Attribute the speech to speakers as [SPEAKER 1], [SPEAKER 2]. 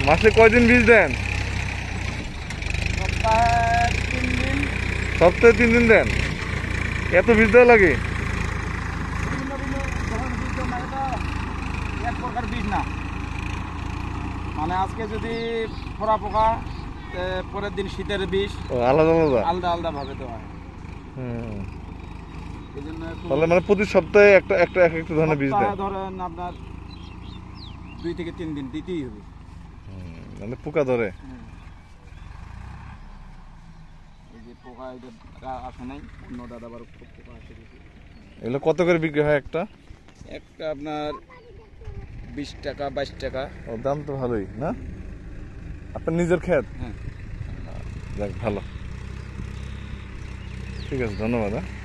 [SPEAKER 1] মাসে কয়দিন বীজ দেন? সপ্তাহে 3 দিন দেন। এত বীজ দেওয়া লাগে?
[SPEAKER 2] এক প্রকার বীজ না, মানে আজকে যদি ফোড়া পোকা, পরের দিন শীতের বীজ,
[SPEAKER 1] আলাদা আলাদা
[SPEAKER 2] আলাদা আলাদা ভাবে দেওয়া হয়। এই জন্য
[SPEAKER 1] তাহলে মানে প্রতি সপ্তাহে একটা একটা এক একটা ধরনের বীজ দেন?
[SPEAKER 2] ধরেন আপনার 2 থেকে 3 দিন দিতেই হবে।
[SPEAKER 1] মানে পোকা ধরে?
[SPEAKER 2] এই যে পোকা আসে নাই, অন্য দাদা আবার খুব পোকা আসে।
[SPEAKER 1] এগুলো কত করে বিক্রি হয় একটা?
[SPEAKER 2] একটা আপনার 20 টাকা 22 টাকা।
[SPEAKER 1] ও, দাম তো ভালোই না? আপনার নিজের ক্ষেত?
[SPEAKER 2] হ্যাঁ।
[SPEAKER 1] যাক ভালো, ঠিক আছে, ধন্যবাদ।